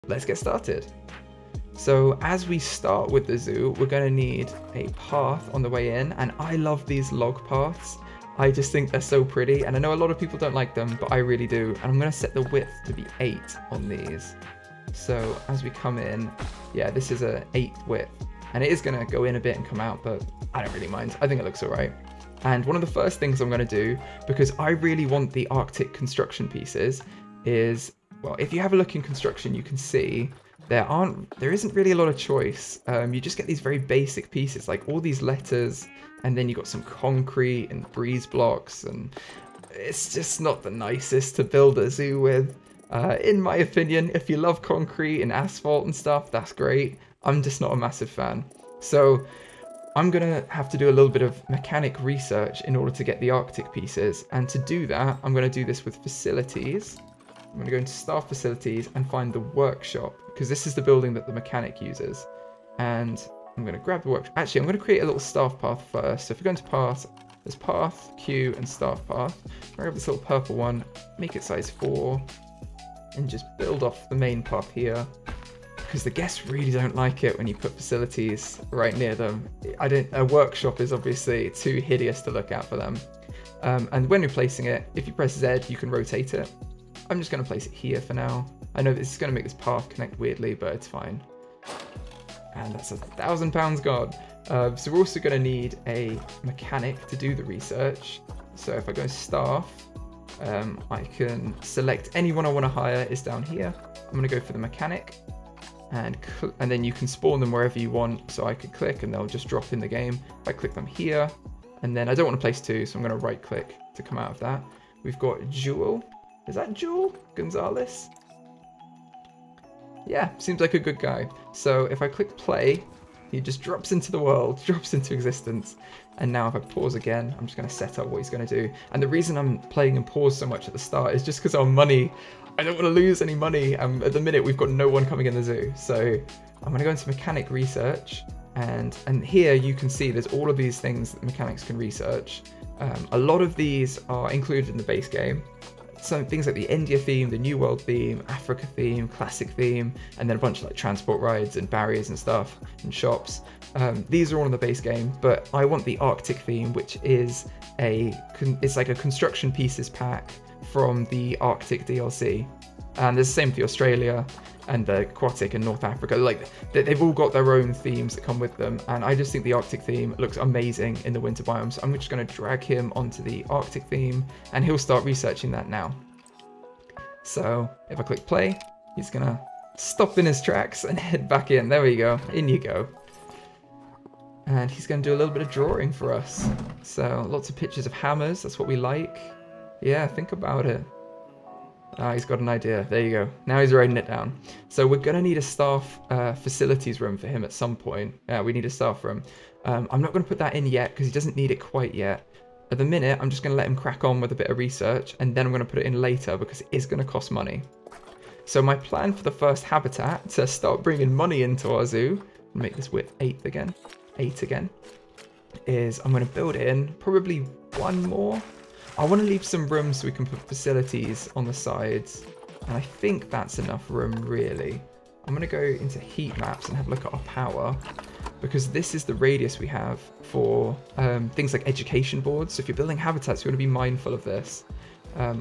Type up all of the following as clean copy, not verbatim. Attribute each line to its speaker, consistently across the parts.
Speaker 1: let's get started. So as we start with the zoo, we're going to need a path on the way in, and I love these log paths. I just think they're so pretty, and I know a lot of people don't like them, but I really do. And I'm going to set the width to be 8 on these. So as we come in, yeah, this is a 8 width, and it is going to go in a bit and come out, but I don't really mind. I think it looks all right. And one of the first things I'm going to do, because I really want the Arctic construction pieces, is, well, if you have a look in construction, you can see there isn't really a lot of choice. You just get these very basic pieces, like all these letters, and then you got some concrete and breeze blocks, and it's just not the nicest to build a zoo with. In my opinion, if you love concrete and asphalt and stuff, that's great. I'm just not a massive fan. So I'm gonna have to do a little bit of mechanic research in order to get the Arctic pieces, and to do that, I'm gonna do this with facilities. I'm going to go into staff facilities and find the workshop, because this is the building that the mechanic uses. And I'm going to grab the workshop. Actually, I'm going to create a little staff path first. So if we go into path, there's path, queue, and staff path. I'm going to grab this little purple one, make it size 4, and just build off the main path here. Because the guests really don't like it when you put facilities right near them. A workshop is obviously too hideous to look at for them. And when you're placing it, if you press Z, you can rotate it. I'm just going to place it here for now. I know this is going to make this path connect weirdly, but it's fine. And that's £1,000 gone. So we're also going to need a mechanic to do the research. So if I go staff, I can select anyone I want to hire is down here. I'm going to go for the mechanic, and then you can spawn them wherever you want. So I could click and they'll just drop in the game. If I click them here, and then I don't want to place 2, so I'm going to right click to come out of that. We've got Jewel. Is that Jewel Gonzalez? Yeah, seems like a good guy. So if I click play, he just drops into the world, drops into existence. And now if I pause again, I'm just going to set up what he's going to do. And the reason I'm playing and pause so much at the start is just because our money, I don't want to lose any money. At the minute, we've got no one coming in the zoo. So I'm going to go into mechanic research. And here you can see there's all of these things that mechanics can research. A lot of these are included in the base game. So things like the India theme, the New World theme, Africa theme, classic theme, and then a bunch of like transport rides and barriers and stuff and shops. These are all in the base game, but I want the Arctic theme, which is it's like a construction pieces pack from the Arctic DLC. And there's the same for Australia and the Aquatic and North Africa. Like they've all got their own themes that come with them, and I just think the Arctic theme looks amazing in the winter biome. So I'm just going to drag him onto the Arctic theme, and he'll start researching that now. So if I click play, he's going to stop in his tracks and head back in. There we go. In you go. And he's going to do a little bit of drawing for us. So lots of pictures of hammers. That's what we like. Yeah, think about it. Ah, he's got an idea. There you go. Now he's writing it down. So we're going to need a staff facilities room for him at some point. Yeah, we need a staff room. I'm not going to put that in yet because he doesn't need it quite yet. At the minute, I'm just going to let him crack on with a bit of research, and then I'm going to put it in later because it is going to cost money. So my plan for the first habitat, to start bringing money into our zoo, make this width 8 again, is I'm going to build in probably one more. I want to leave some room so we can put facilities on the sides, and I think that's enough room really. I'm going to go into heat maps and have a look at our power, because this is the radius we have for things like education boards. So if you're building habitats, you want to be mindful of this. I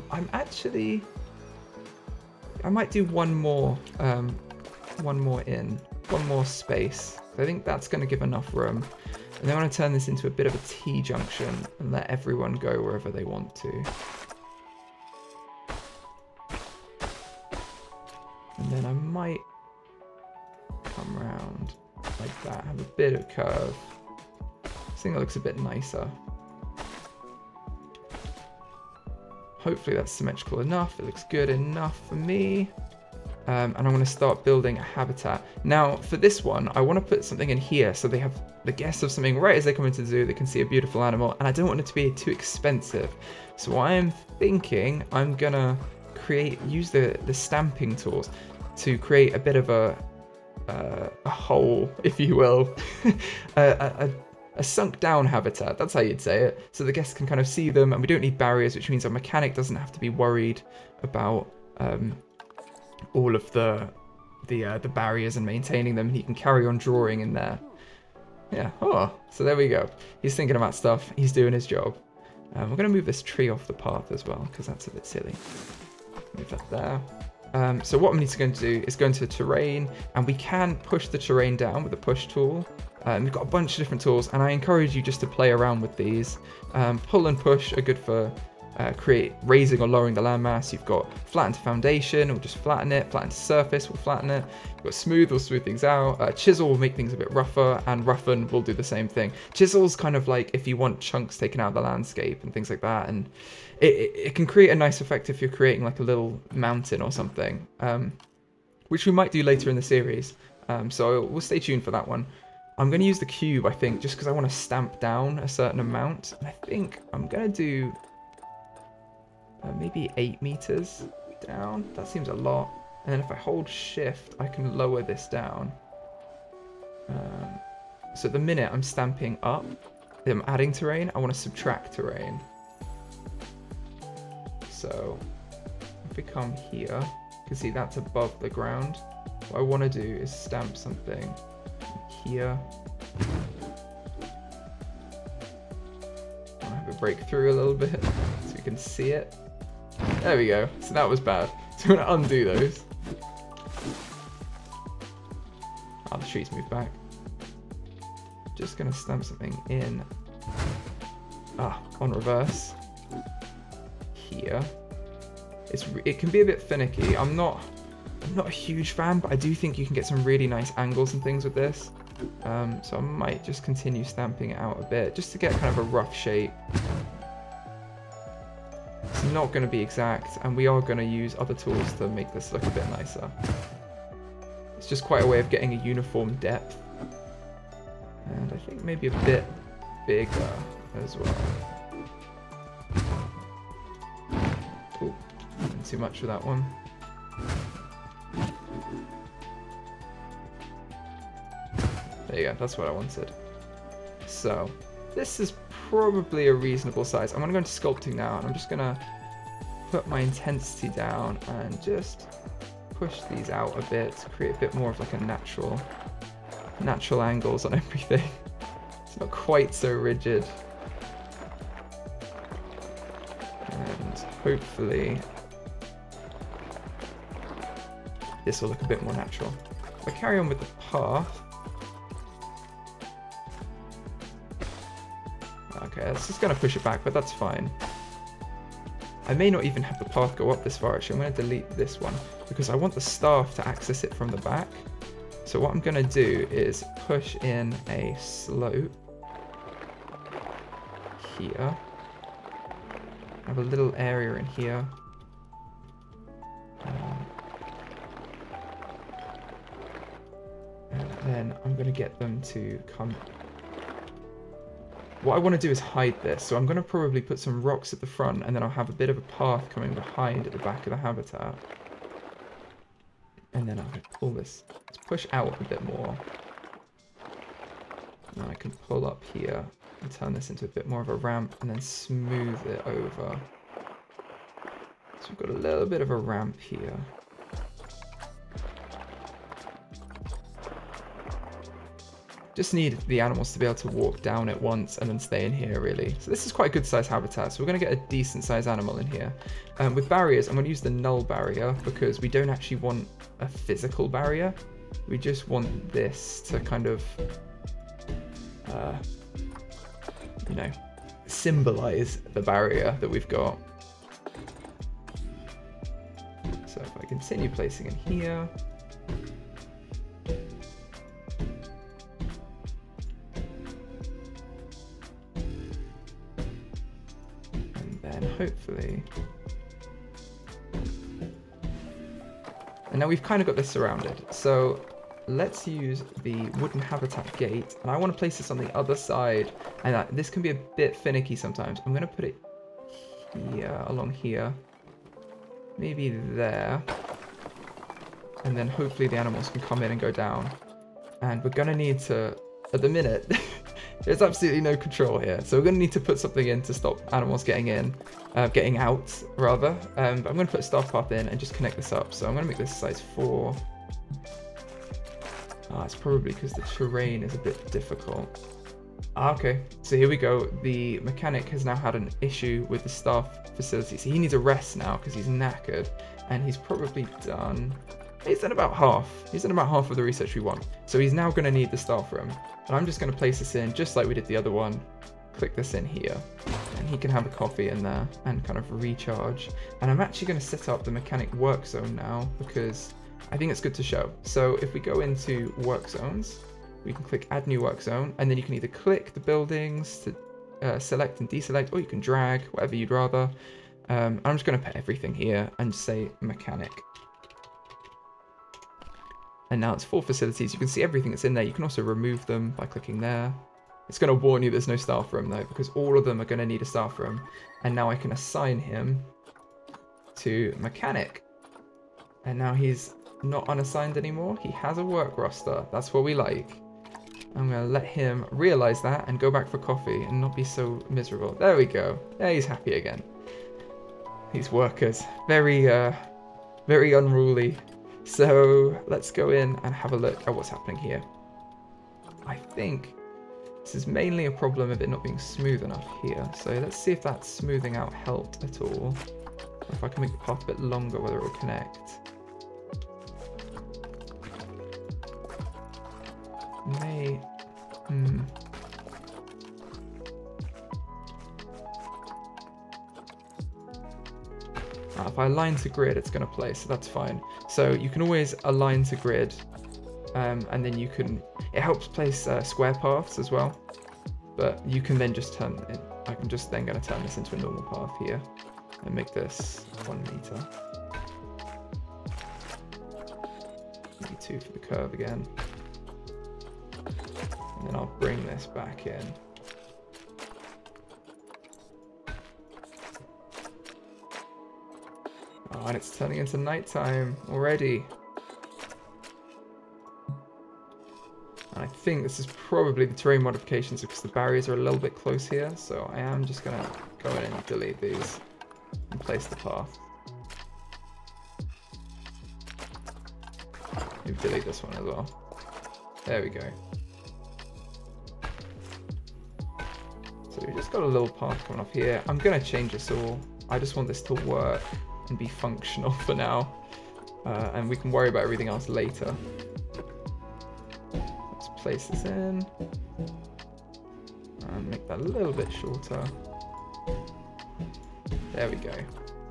Speaker 1: might do one more space. I think that's going to give enough room. And then I want to turn this into a bit of a T-junction and let everyone go wherever they want to. And then I might come around like that, have a bit of curve. I think that looks a bit nicer. Hopefully that's symmetrical enough. It looks good enough for me. And I'm going to start building a habitat. Now, for this one, I want to put something in here so they have the guests of something right as they come into the zoo. They can see a beautiful animal, and I don't want it to be too expensive. So I'm thinking I'm going to use the stamping tools to create a bit of a hole, if you will, a sunk down habitat. That's how you'd say it. So the guests can kind of see them, and we don't need barriers, which means our mechanic doesn't have to be worried about all of the the barriers and maintaining them. He can carry on drawing in there. Yeah, oh, so there we go. He's thinking about stuff. He's doing his job. We're going to move this tree off the path as well, because that's a bit silly. Move that there. So what I'm going to do is go into terrain, and we can push the terrain down with the push tool. We've got a bunch of different tools, and I encourage you just to play around with these. Pull and push are good for raising or lowering the landmass. You've got flatten to foundation, we'll just flatten it. Flatten to surface, we'll flatten it. You've got smooth, we'll smooth things out. Chisel will make things a bit rougher, and roughen will do the same thing. Chisel's kind of like if you want chunks taken out of the landscape and things like that, and it can create a nice effect if you're creating like a little mountain or something, which we might do later in the series. So we'll stay tuned for that one. I'm going to use the cube, I think, just because I want to stamp down a certain amount. And I think I'm going to do maybe 8 meters down. That seems a lot. And then if I hold shift, I can lower this down. So at the minute I'm stamping up. I'm adding terrain. I want to subtract terrain. So if we come here, you can see that's above the ground. What I want to do is stamp something here. I'll have it break through a little bit so you can see it. There we go. So that was bad. So I'm going to undo those. Oh, the trees move back. Just going to stamp something in. On reverse. Here. It can be a bit finicky. I'm not a huge fan, but I do think you can get some really nice angles and things with this. So I might just continue stamping it out a bit, just to get kind of a rough shape. It's not going to be exact, and we are going to use other tools to make this look a bit nicer. It's just quite a way of getting a uniform depth. And I think maybe a bit bigger as well. Ooh, not too much for that one. There you go, that's what I wanted. So, this is probably a reasonable size. I'm going to go into sculpting now, and I'm just going to put my intensity down and just push these out a bit to create a bit more of like a natural angles on everything. It's not quite so rigid. And hopefully this will look a bit more natural. If I carry on with the path, okay, it's just going to push it back, but that's fine. I may not even have the path go up this far, actually. I'm going to delete this one because I want the staff to access it from the back. So what I'm going to do is push in a slope here. I have a little area in here. And then I'm going to get them to come. What I want to do is hide this, so I'm going to probably put some rocks at the front, and then I'll have a bit of a path coming behind at the back of the habitat. And then I'll pull this, let's push out a bit more. And I can pull up here and turn this into a bit more of a ramp, and then smooth it over. So we've got a little bit of a ramp here. Just need the animals to be able to walk down it once and then stay in here, really. So this is quite a good size habitat, so we're going to get a decent size animal in here. With barriers, I'm going to use the null barrier because we don't actually want a physical barrier. We just want this to kind of, you know, symbolize the barrier that we've got. So if I continue placing in here. Hopefully. And now we've kind of got this surrounded. So let's use the wooden habitat gate. And I want to place this on the other side. And this can be a bit finicky sometimes. I'm going to put it here, along here. Maybe there. And then hopefully the animals can come in and go down. And we're going to need to, at the minute, there's absolutely no control here. So we're going to need to put something in to stop animals getting in. Getting out, rather. But I'm going to put a staff path in and just connect this up. So I'm going to make this size 4. It's probably because the terrain is a bit difficult. Okay, so here we go. The mechanic has now had an issue with the staff facility. So he needs a rest now because he's knackered. And he's probably done... He's done about half. He's done about half of the research we want. So he's now going to need the staff room. And I'm just going to place this in just like we did the other one. Click this in here. And he can have a coffee in there and kind of recharge. And I'm actually going to set up the mechanic work zone now because I think it's good to show. So if we go into work zones, we can click add new work zone, and then you can either click the buildings to select and deselect, or you can drag, whatever you'd rather. I'm just going to put everything here and say mechanic. And now it's 4 facilities. You can see everything that's in there. You can also remove them by clicking there. It's going to warn you there's no staff room though, because all of them are going to need a staff room. And now I can assign him to mechanic. And now he's not unassigned anymore. He has a work roster. That's what we like. I'm going to let him realize that and go back for coffee and not be so miserable. There we go. There, he's happy again. These workers, very unruly. So let's go in and have a look at what's happening here. I think this is mainly a problem of it not being smooth enough here. So let's see if that smoothing out helped at all. Or if I can make the path a bit longer, whether it will connect. May... If I align to grid, it's going to play, so that's fine. So you can always align to grid, and then you can... It helps place square paths as well, but you can then just turn it... I'm just then going to turn this into a normal path here, and make this 1 meter. Maybe 2 for the curve again. And then I'll bring this back in. Oh, and it's turning into nighttime already. And I think this is probably the terrain modifications because the barriers are a little bit close here. So I am just going to go in and delete these and place the path. Maybe delete this one as well. There we go. So we just got a little path coming off here. I'm going to change this all. I just want this to work and be functional for now. And we can worry about everything else later. Let's place this in. And make that a little bit shorter. There we go.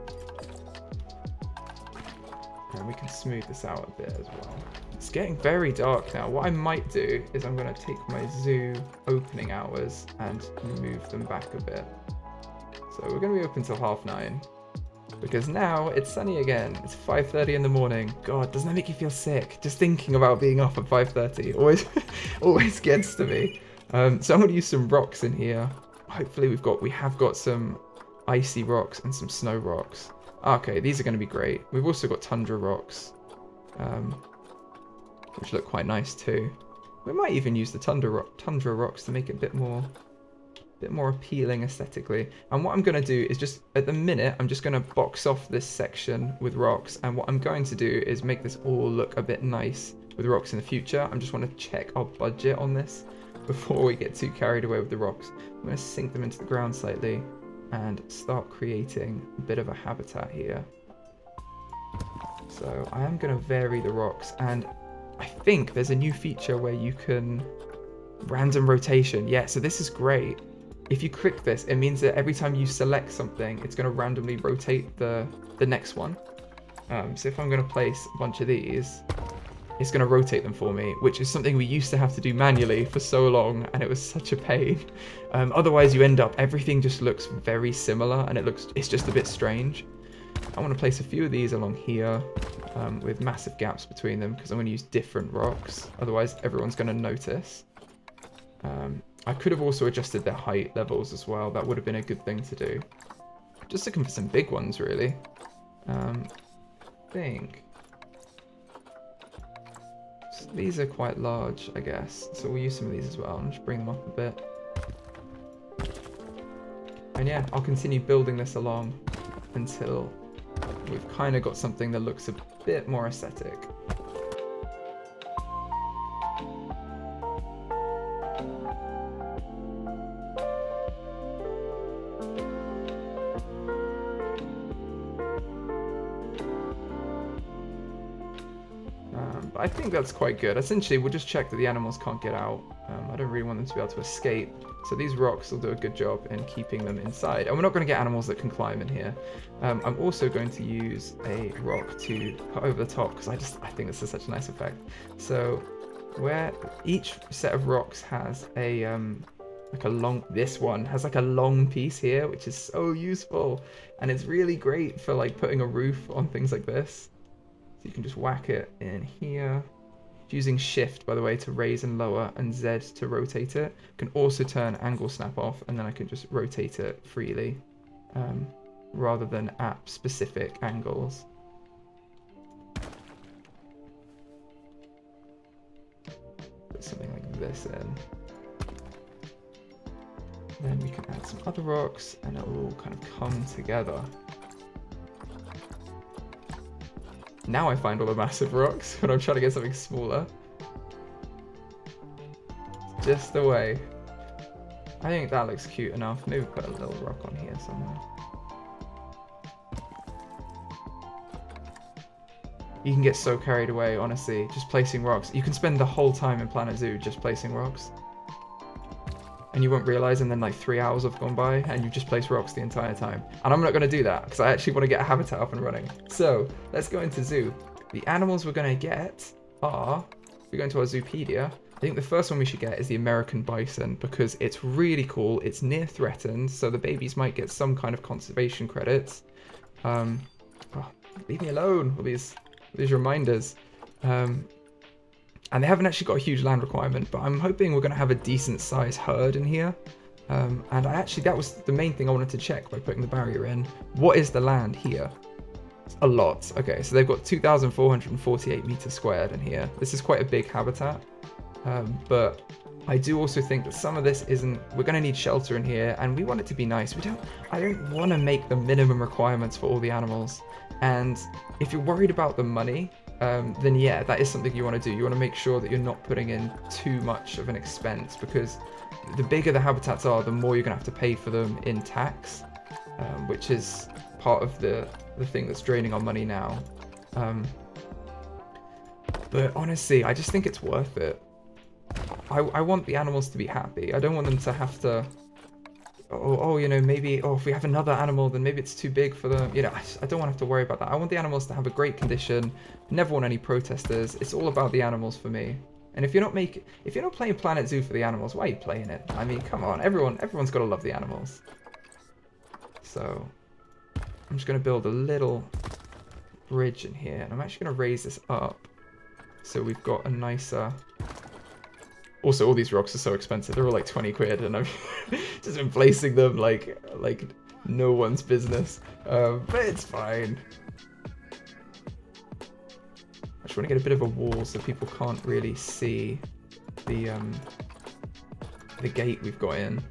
Speaker 1: And we can smooth this out a bit as well. It's getting very dark now. What I might do is I'm going to take my zoo opening hours and move them back a bit. So we're going to be open till 9:30. Because now it's sunny again. It's 5:30 in the morning. God, doesn't that make you feel sick? Just thinking about being up at 5:30 always gets to me. So I'm going to use some rocks in here. Hopefully we have got some icy rocks and some snow rocks. Okay, these are going to be great. We've also got tundra rocks, which look quite nice too. We might even use the tundra rocks to make it a bit more appealing aesthetically. And what I'm going to do is just, at the minute, I'm just going to box off this section with rocks. And what I'm going to do is make this all look a bit nice with rocks in the future. I just want to check our budget on this before we get too carried away with the rocks. I'm going to sink them into the ground slightly and start creating a bit of a habitat here. So I am going to vary the rocks, and I think there's a new feature where you can random rotation. Yeah, so this is great. If you click this, it means that every time you select something, it's going to randomly rotate the next one. So if I'm going to place a bunch of these, it's going to rotate them for me, which is something we used to have to do manually for so long, and it was such a pain. Otherwise, you end up, everything just looks very similar, and it's just a bit strange. I want to place a few of these along here with massive gaps between them, because I'm going to use different rocks. Otherwise, everyone's going to notice. I could have also adjusted their height levels as well. That would have been a good thing to do. Just looking for some big ones, really. I think these are quite large, I guess. So we'll use some of these as well and just bring them up a bit. And yeah, I'll continue building this along until we've kind of got something that looks a bit more aesthetic. But I think that's quite good. Essentially, we'll just check that the animals can't get out. I don't really want them to be able to escape. So these rocks will do a good job in keeping them inside. And we're not going to get animals that can climb in here. I'm also going to use a rock to put over the top because I think this is such a nice effect. So where each set of rocks has a this one has like a long piece here, which is so useful. And it's really great for like putting a roof on things like this. So you can just whack it in here. Using shift, by the way, to raise and lower, and Z to rotate it. Can also turn angle snap off, and then I can just rotate it freely, rather than at specific angles. Put something like this in. Then we can add some other rocks, and it will all kind of come together. Now I find all the massive rocks when I'm trying to get something smaller. Just the way. I think that looks cute enough. Maybe put a little rock on here somewhere. You can get so carried away, honestly, just placing rocks. You can spend the whole time in Planet Zoo just placing rocks. And you won't realize, and then like 3 hours have gone by and you've just placed rocks the entire time. And I'm not going to do that because I actually want to get a habitat up and running. So let's go into zoo. The animals we're going to get are, if we go into our Zoopedia, I think the first one we should get is the American bison because it's really cool. It's near threatened, so the babies might get some kind of conservation credits. Oh, leave me alone with these reminders. And they haven't actually got a huge land requirement, but I'm hoping we're going to have a decent size herd in here. And that was the main thing I wanted to check by putting the barrier in. What is the land here? It's a lot. Okay, so they've got 2,448 meters squared in here. This is quite a big habitat. But I do also think that some of this we're going to need shelter in here, and we want it to be nice. I don't want to make the minimum requirements for all the animals. And if you're worried about the money, then yeah, that is something you want to do. You want to make sure that you're not putting in too much of an expense, because the bigger the habitats are, the more you're going to have to pay for them in tax, which is part of the thing that's draining our money now. But honestly, I just think it's worth it. I want the animals to be happy. I don't want them to have to, you know, maybe, if we have another animal, then maybe it's too big for them. You know, I don't want to have to worry about that. I want the animals to have a great condition. Never want any protesters. It's all about the animals for me. And if you're not playing Planet Zoo for the animals, why are you playing it? I mean, come on, everyone's got to love the animals. So I'm just going to build a little bridge in here, and I'm actually going to raise this up so we've got a nicer. Also, all these rocks are so expensive. They're all like 20 quid, and I've just been placing them like no one's business. But it's fine. I just want to get a bit of a wall so people can't really see the gate we've got in.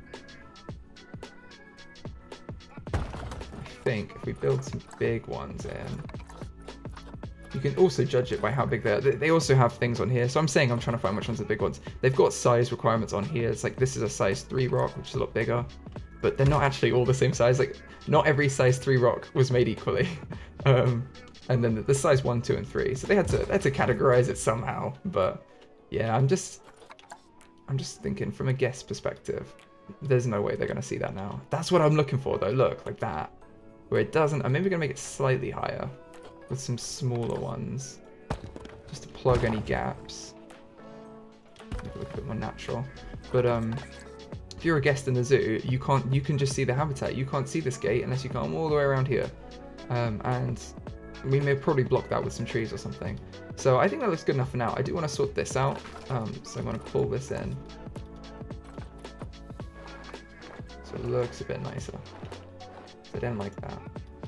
Speaker 1: I think if we build some big ones in, you can also judge it by how big they are. They also have things on here. So I'm saying I'm trying to find which ones are the big ones. They've got size requirements on here. It's like this is a size 3 rock, which is a lot bigger. But they're not actually all the same size. Like, not every size 3 rock was made equally. And then the size 1, 2, and 3. So they had to categorize it somehow. But yeah, I'm just thinking from a guest perspective, there's no way they're going to see that now. That's what I'm looking for though. Look, like that. Where it doesn't. I'm maybe going to make it slightly higher with some smaller ones, just to plug any gaps. Make it look a bit more natural. But if you're a guest in the zoo, you can just see the habitat. You can't see this gate unless you come all the way around here. And we may probably block that with some trees or something. So I think that looks good enough for now. I do want to sort this out. So I'm going to pull this in. So it looks a bit nicer. I didn't like that.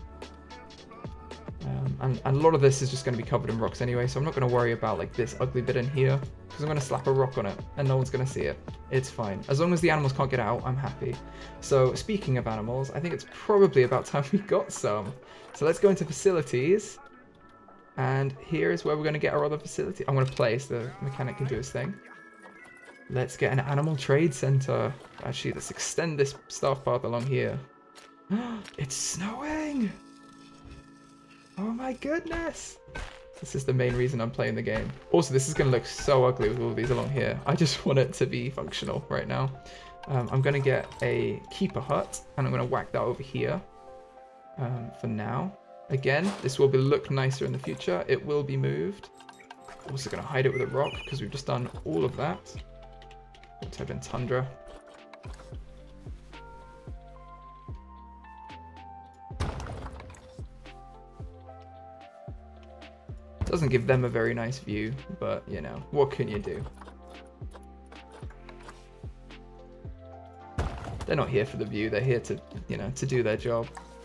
Speaker 1: And a lot of this is just going to be covered in rocks anyway, so I'm not going to worry about like this ugly bit in here, because I'm going to slap a rock on it and no one's going to see it. It's fine. As long as the animals can't get out, I'm happy. So speaking of animals, I think it's probably about time we got some. So let's go into facilities, and here is where we're going to get our other facility. I'm going to play so the mechanic can do his thing. Let's get an animal trade center. Actually, let's extend this staff path along here. It's snowing! Oh my goodness! This is the main reason I'm playing the game. Also, this is going to look so ugly with all of these along here. I just want it to be functional right now. I'm going to get a keeper hut, and I'm going to whack that over here for now. Again, this will look nicer in the future. It will be moved. Also going to hide it with a rock because we've just done all of that. We'll type in tundra. Doesn't give them a very nice view, but you know, what can you do? They're not here for the view, they're here to, you know, to do their job.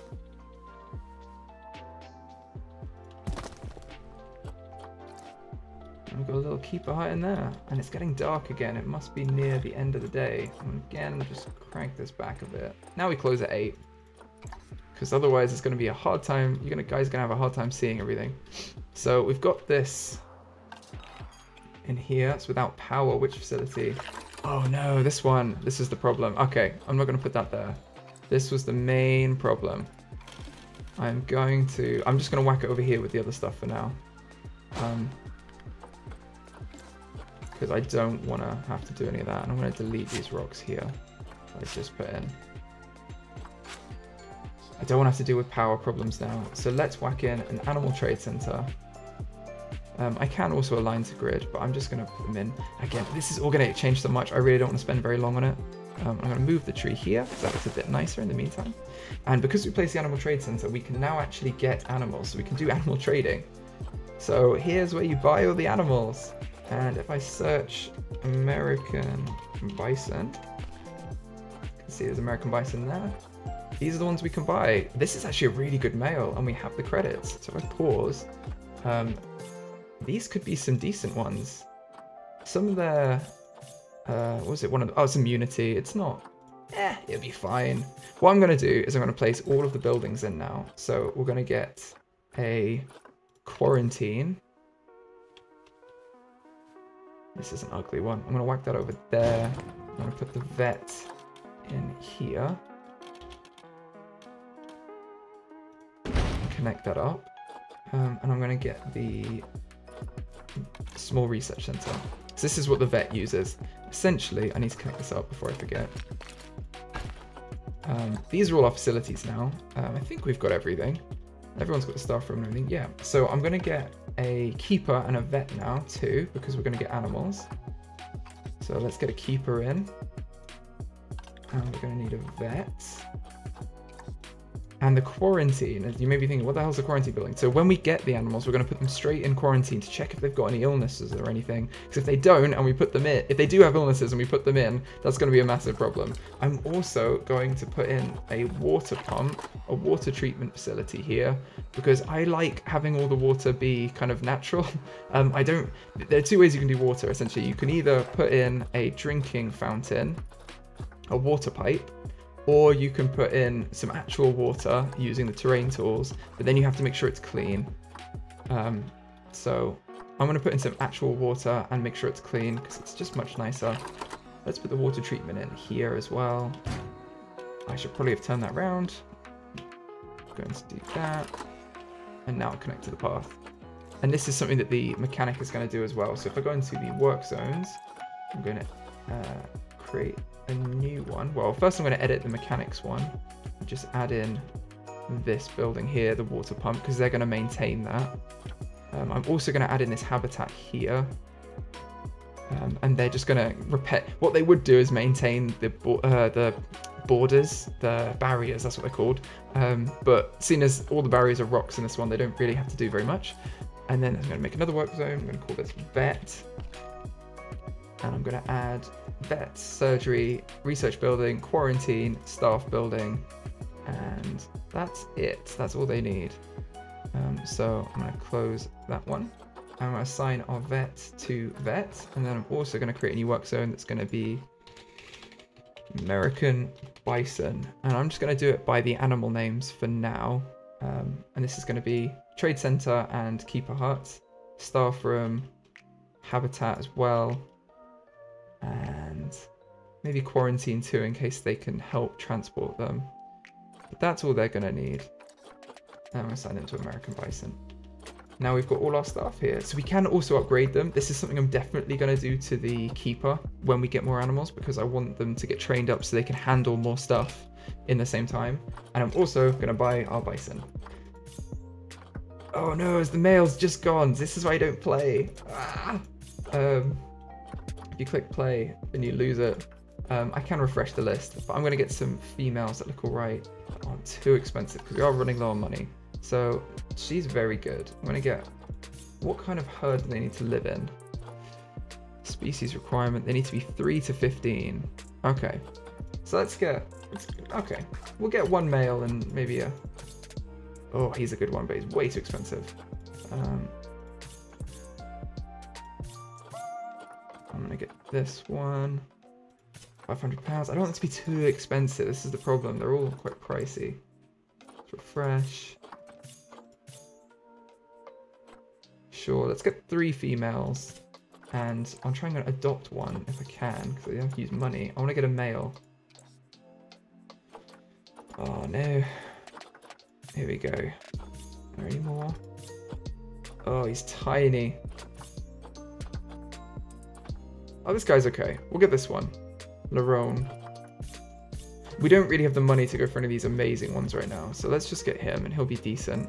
Speaker 1: And we've got a little keeper hut in there, and it's getting dark again. It must be near the end of the day. And again, just crank this back a bit. Now we close at 8. Because otherwise it's going to be a hard time, guys are going to have a hard time seeing everything. So we've got this in here. It's without power. Which facility? Oh no, this one. This is the problem. Okay, I'm not going to put that there. This was the main problem. I'm just going to whack it over here with the other stuff for now. Because I don't want to have to do any of that. And I'm going to delete these rocks here. I just put in. I don't want to have to deal with power problems now. So let's whack in an animal trade center. I can also align to grid, but I'm just going to put them in. Again, this is all going to change so much. I really don't want to spend very long on it. I'm going to move the tree here because that looks a bit nicer in the meantime. And because we place the animal trade center, we can now actually get animals. So we can do animal trading. So here's where you buy all the animals. And if I search American bison, you can see there's American bison there. These are the ones we can buy. This is actually a really good male, and we have the credits. So if I pause, these could be some decent ones. Some of their, what was it? Oh, it's immunity. It's not, it'll be fine. What I'm going to do is I'm going to place all of the buildings in now. So we're going to get a quarantine. This is an ugly one. I'm going to whack that over there. I'm going to put the vet in here. Connect that up. And I'm going to get the small research center. So this is what the vet uses. Essentially, I need to connect this up before I forget. These are all our facilities now. I think we've got everything. Everyone's got the staff room and everything. Yeah. So I'm going to get a keeper and a vet now too, because we're going to get animals. So let's get a keeper in. And we're going to need a vet. And the quarantine, you may be thinking, what the hell's the quarantine building? So when we get the animals, we're going to put them straight in quarantine to check if they've got any illnesses or anything. Because if they don't, and we put them in, if they do have illnesses and we put them in, that's going to be a massive problem. I'm also going to put in a water pump, a water treatment facility here, because I like having all the water be kind of natural. There are two ways you can do water, essentially. You can either put in a drinking fountain, a water pipe, or you can put in some actual water using the terrain tools, but then you have to make sure it's clean. So I'm going to put in some actual water and make sure it's clean because it's just much nicer. Let's put the water treatment in here as well. I should probably have turned that around. I'm going to do that. And now connect to the path. And this is something that the mechanic is going to do as well. So if I go into the work zones, I'm going to create a new one. Well, first I'm going to edit the mechanics one. Just add in this building here, the water pump, because they're going to maintain that. I'm also going to add in this habitat here. And they're just going to repair. What they would do is maintain the borders, the barriers, that's what they're called. But seeing as all the barriers are rocks in this one, they don't really have to do very much. And then I'm going to make another work zone. I'm going to call this vet. And I'm going to add vet, surgery, research building, quarantine, staff building, and that's it. That's all they need. So I'm going to close that one. I'm going to assign our vet to vet, and then I'm also going to create a new work zone that's going to be American bison. And I'm just going to do it by the animal names for now. And this is going to be trade center and keeper hut, staff room, habitat as well. And maybe quarantine too in case they can help transport them. But that's all they're going to need. I'm going to assign them to American bison. Now we've got all our staff here. So we can also upgrade them. This is something I'm definitely going to do to the keeper when we get more animals, because I want them to get trained up so they can handle more stuff in the same time. And I'm also going to buy our bison. Oh no, the mail's just gone. This is why I don't play. Ah. If you click play, then you lose it. I can refresh the list, but I'm going to get some females that look alright. Aren't too expensive because we are running low on money. So she's very good. I'm going to get... What kind of herd do they need to live in? Species requirement. They need to be 3 to 15. Okay. So let's get... Okay. We'll get one male and maybe a... Oh, he's a good one, but he's way too expensive. I'm going to get this one. £500. I don't want it to be too expensive. This is the problem. They're all quite pricey. Let's refresh. Sure, let's get 3 females. And I'm trying to adopt one if I can, because I have to use money. I want to get a male. Oh no. Here we go. Are there any more? Oh, he's tiny. Oh, this guy's okay. We'll get this one. Larone. We don't really have the money to go for any of these amazing ones right now, so let's just get him and he'll be decent.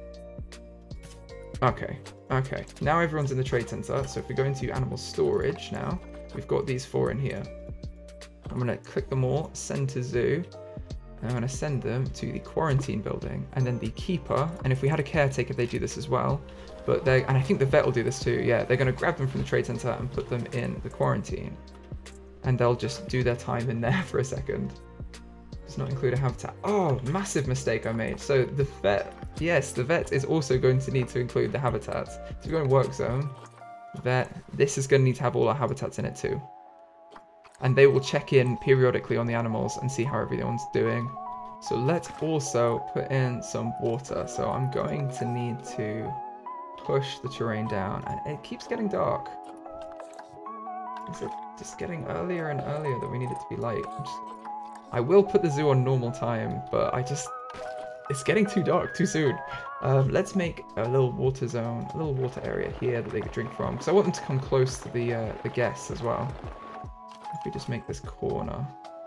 Speaker 1: Okay, okay. Now everyone's in the trade center, so if we go into animal storage now, we've got these 4 in here. I'm gonna click them all, send to zoo, and I'm gonna send them to the quarantine building, and then the keeper, and if we had a caretaker, they do this as well, but they, and I think the vet will do this too, yeah, they're gonna grab them from the trade center and put them in the quarantine. And they'll just do their time in there for a second. Does not include a habitat. Oh, massive mistake I made. So the vet, yes, the vet is also going to need to include the habitats. So if we go in work zone, vet, this is going to need to have all our habitats in it too. And they will check in periodically on the animals and see how everyone's doing. So let's also put in some water. So I'm going to need to push the terrain down, and it keeps getting dark. Is it just getting earlier and earlier that we need it to be light? I will put the zoo on normal time, but it's getting too dark too soon. Let's make a little water zone, a little water area here that they could drink from, because I want them to come close to the guests as well. If we just make this corner.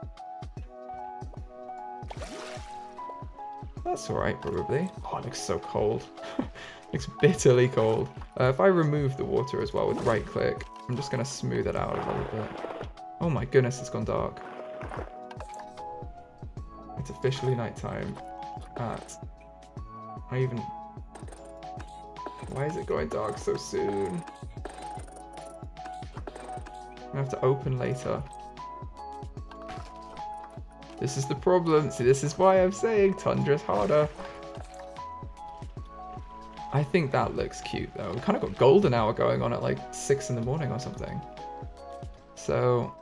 Speaker 1: That's alright, probably. Oh, it looks so cold. Looks bitterly cold. If I remove the water as well with right click, I'm just going to smooth it out a little bit. Oh my goodness, it's gone dark. It's officially nighttime. Why is it going dark so soon? I'm going to have to open later. This is the problem. See, this is why I'm saying Tundra's harder. I think that looks cute though. We kind of got golden hour going on at like 6 in the morning or something. So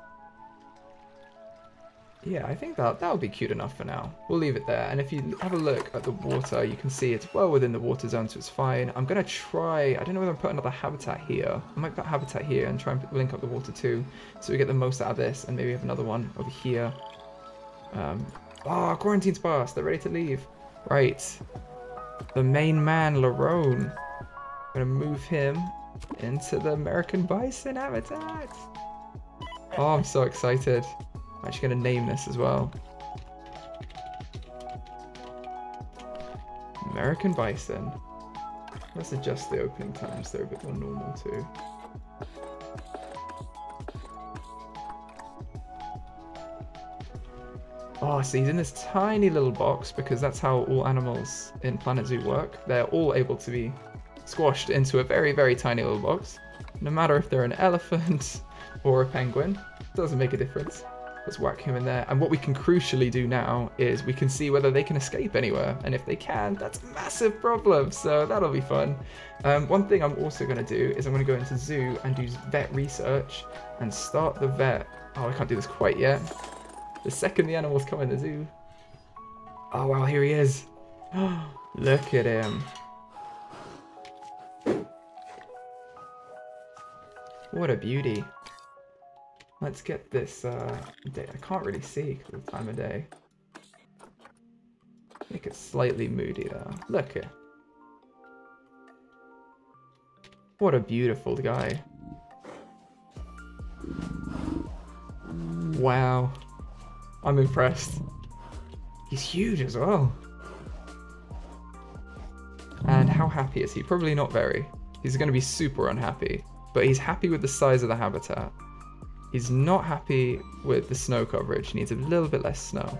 Speaker 1: yeah, I think that'll be cute enough for now. We'll leave it there. And if you have a look at the water, you can see it's well within the water zone, so it's fine. I'm going to try, I don't know whether I'm put another habitat here. I might put habitat here and try and link up the water too, so we get the most out of this, and maybe have another one over here. Quarantine's passed. They're ready to leave. Right. The main man, Larone. I'm going to move him into the American bison habitat. Oh, I'm so excited. I'm actually going to name this as well. American bison. Let's adjust the opening times. They're a bit more normal too. Oh, so he's in this tiny little box because that's how all animals in Planet Zoo work. They're all able to be squashed into a very, very tiny little box. No matter if they're an elephant or a penguin, doesn't make a difference. Let's whack him in there. And what we can crucially do now is we can see whether they can escape anywhere. And if they can, that's a massive problem. So that'll be fun. One thing I'm also going to do is I'm going to go into zoo and do vet research and start the vet. Oh, I can't do this quite yet. The second the animals come in the zoo. Oh wow, here he is. Look at him. What a beauty. Let's get this day. I can't really see because of the time of day. Make it slightly moody though. Look at. What a beautiful guy. Wow. I'm impressed. He's huge as well. And how happy is he? Probably not very. He's going to be super unhappy. But he's happy with the size of the habitat. He's not happy with the snow coverage. He needs a little bit less snow.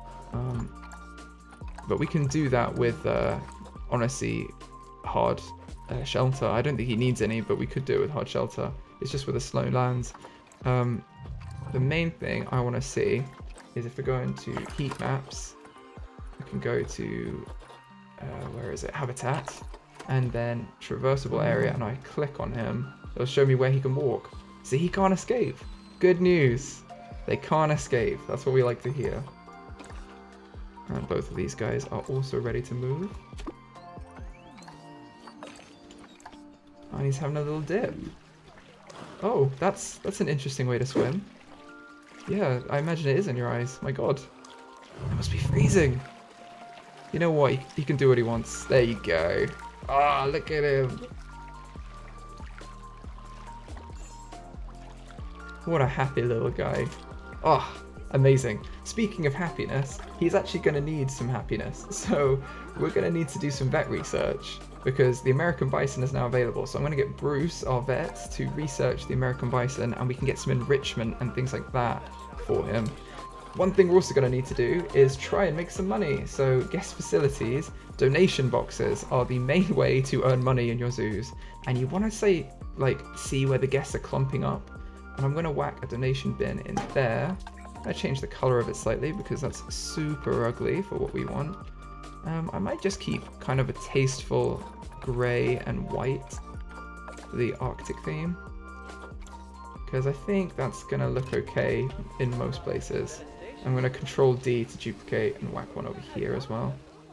Speaker 1: But we can do that with, honestly, hard shelter. I don't think he needs any, but we could do it with hard shelter. It's just with the snow lands. The main thing I want to see is if we go into heat maps, we can go to, where is it, habitat, and then traversable area, and I click on him. It'll show me where he can walk. So he can't escape. Good news. They can't escape. That's what we like to hear. And both of these guys are also ready to move. And he's having a little dip. Oh, that's an interesting way to swim. Yeah, I imagine it is in your eyes. My god. It must be freezing. You know what? He can do what he wants. There you go. Ah, oh, look at him. What a happy little guy. Oh, amazing. Speaking of happiness, he's actually going to need some happiness. So we're going to need to do some vet research because the American bison is now available. So I'm going to get Bruce, our vet, to research the American bison, and we can get some enrichment and things like that for him. One thing we're also going to need to do is try and make some money. So guest facilities, donation boxes are the main way to earn money in your zoos. And you want to say, like, see where the guests are clumping up. And I'm going to whack a donation bin in there. I change the color of it slightly because that's super ugly for what we want. I might just keep kind of a tasteful grey and white for the Arctic theme, because I think that's going to look okay in most places. I'm going to Control D to duplicate and whack one over here as well.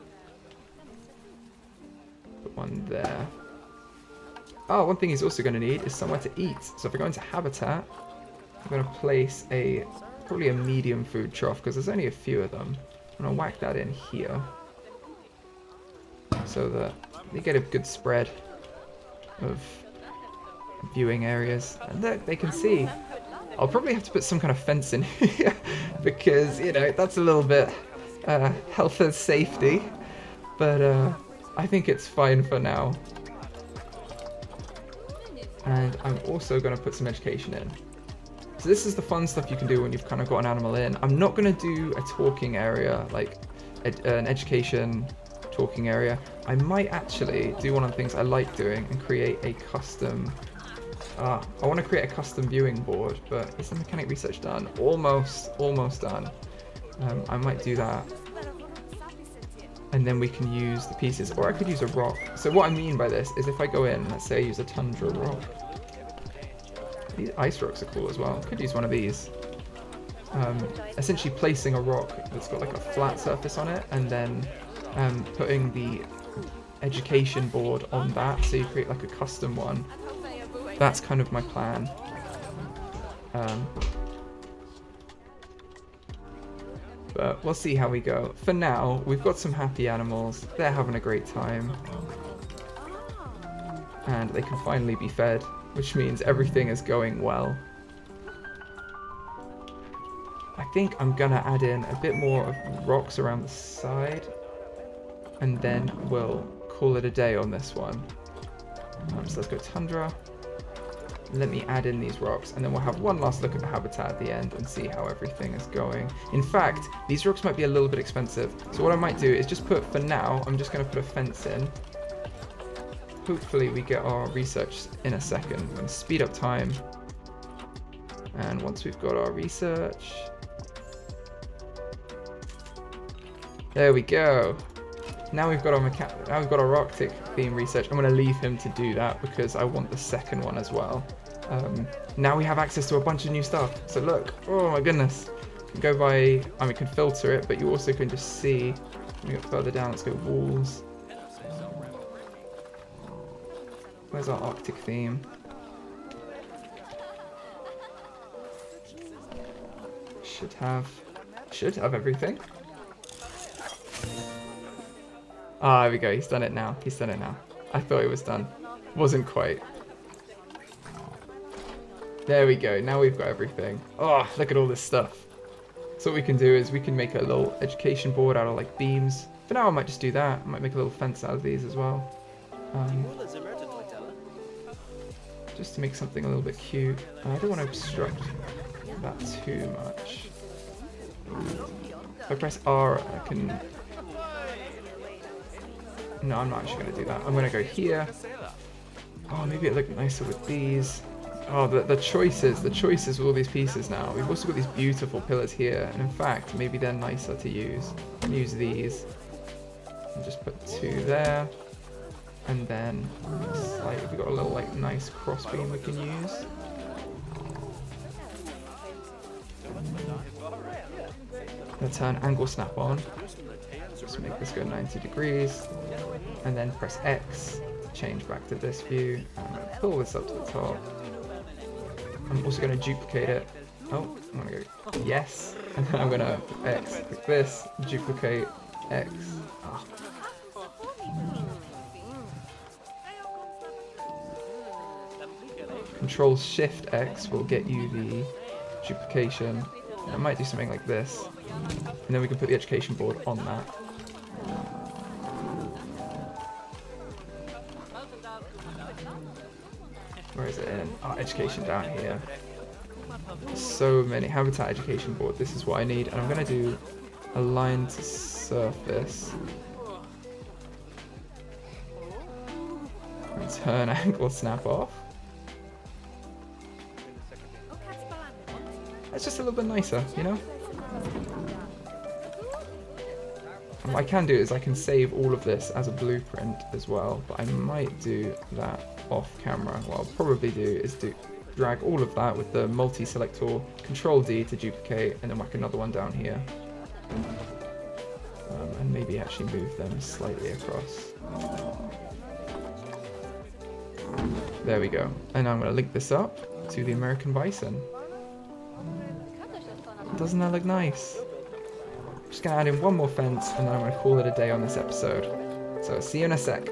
Speaker 1: Put one there. Oh, one thing he's also going to need is somewhere to eat. So if I go into habitat, I'm going to place probably a medium food trough because there's only a few of them. I'm going to whack that in here so that they get a good spread of viewing areas. And look, they can see. I'll probably have to put some kind of fence in here because, you know, that's a little bit health and safety. But I think it's fine for now. And I'm also going to put some education in. So this is the fun stuff you can do when you've kind of got an animal in. I'm not going to do a talking area, like an education talking area. I might actually do one of the things I like doing and create a custom... I want to create a custom viewing board, but is the mechanic research done? Almost done. I might do that. And then we can use the pieces, or I could use a rock. So what I mean by this is if I go in, let's say I use a tundra rock. These ice rocks are cool as well. Could use one of these. Essentially placing a rock that's got like a flat surface on it, and then putting the education board on that, so you create like a custom one. That's kind of my plan. But we'll see how we go. For now, we've got some happy animals. They're having a great time. And they can finally be fed, which means everything is going well. I think I'm gonna add in a bit more of rocks around the side. And then we'll call it a day on this one. So let's go tundra. Let me add in these rocks, and then we'll have one last look at the habitat at the end and see how everything is going. In fact, these rocks might be a little bit expensive, so what I might do is just put, for now, I'm just going to put a fence in. Hopefully we get our research in a second. I'm going to speed up time, and once we've got our research... There we go. Now we've got our Arctic theme research. I'm going to leave him to do that because I want the second one as well. Now we have access to a bunch of new stuff. So look, oh my goodness. You can go by, I mean, we can filter it, but you also can just see. Let me go further down. Let's go walls. Where's our Arctic theme? Should have everything. Ah, there we go. He's done it now. I thought it was done. Wasn't quite. There we go. Now we've got everything. Oh, look at all this stuff. So what we can do is we can make a little education board out of like beams. For now I might just do that. I might make a little fence out of these as well. Just to make something a little bit cute. I don't want to obstruct that too much. If I press R, I can... No, I'm not actually going to do that. I'm going to go here. Oh, maybe it looked nicer with these. Oh, the choices with all these pieces now. We've also got these beautiful pillars here, and in fact, maybe they're nicer to use. Use these. And just put 2 there. And then, we've got a little, like, nice crossbeam we can use. Gonna turn angle snap on. Just make this go 90 degrees. And then press X to change back to this view. I'm gonna pull this up to the top. I'm also gonna duplicate it. Oh, I'm gonna go yes. And then I'm gonna X, click this, duplicate, X. Oh. Control Shift X will get you the duplication. I might do something like this, and then we can put the education board on that. Where is it in? Oh, education down here. So many. Habitat education board. This is what I need, and I'm going to do a line to surface. And turn angle snap off. It's just a little bit nicer, you know? And what I can do is I can save all of this as a blueprint as well, but I might do that off camera. What I'll probably do is drag all of that with the multi-select tool, Control D to duplicate, and then whack another one down here. And maybe actually move them slightly across. There we go. And I'm going to link this up to the American bison. Doesn't that look nice? I'm just going to add in one more fence, and then I'm going to call it a day on this episode. So see you in a sec.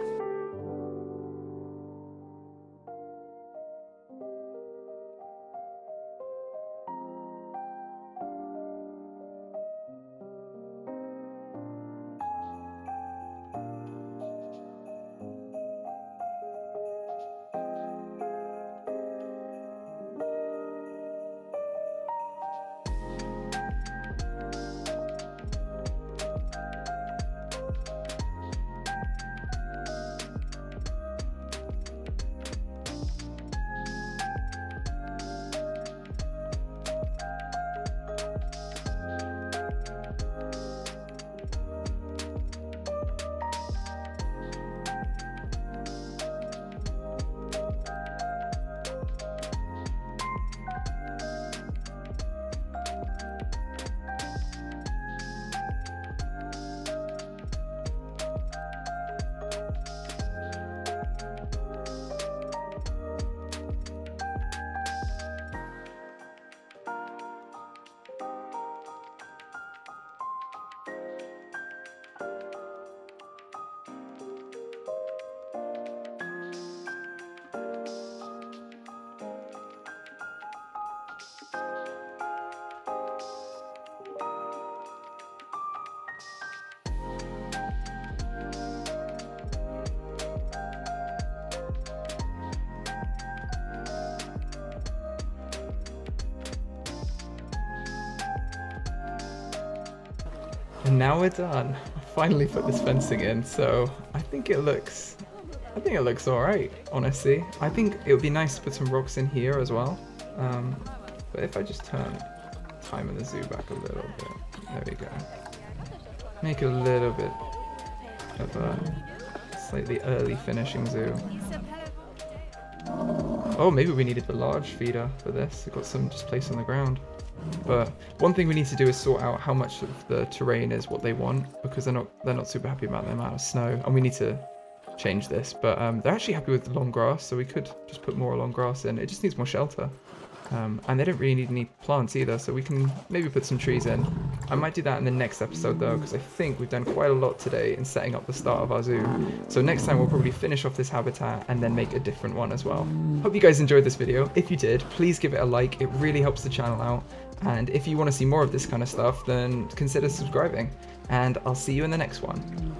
Speaker 1: And now we're done. I finally put this fencing in, so I think it looks alright, honestly. I think it would be nice to put some rocks in here as well. But if I just turn time in the zoo back a little bit, there we go. Make a little bit of a slightly early finishing zoo. Oh, maybe we needed the large feeder for this. We've got some just placed on the ground. But one thing we need to do is sort out how much of the terrain is what they want, because they're not super happy about the amount of snow, and we need to change this. But they're actually happy with the long grass, so we could just put more long grass in. It just needs more shelter. And they don't really need any plants either, so we can maybe put some trees in. I might do that in the next episode though, because I think we've done quite a lot today in setting up the start of our zoo. So next time we'll probably finish off this habitat and then make a different one as well. Hope you guys enjoyed this video. If you did, please give it a like. It really helps the channel out. And if you want to see more of this kind of stuff, then consider subscribing. And I'll see you in the next one.